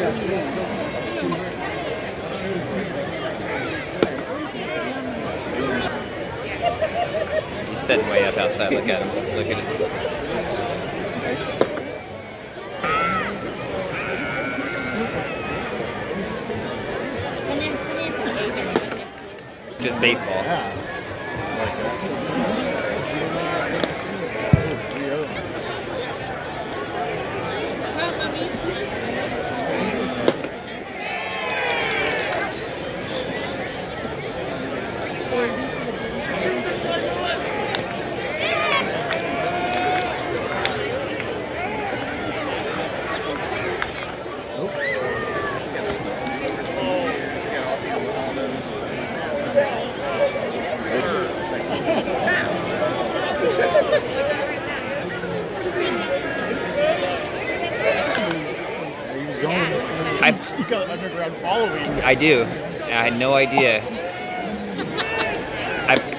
He's sitting way up outside. Look at him. Look at his. Just baseball. You got an underground following. I do. I had no idea.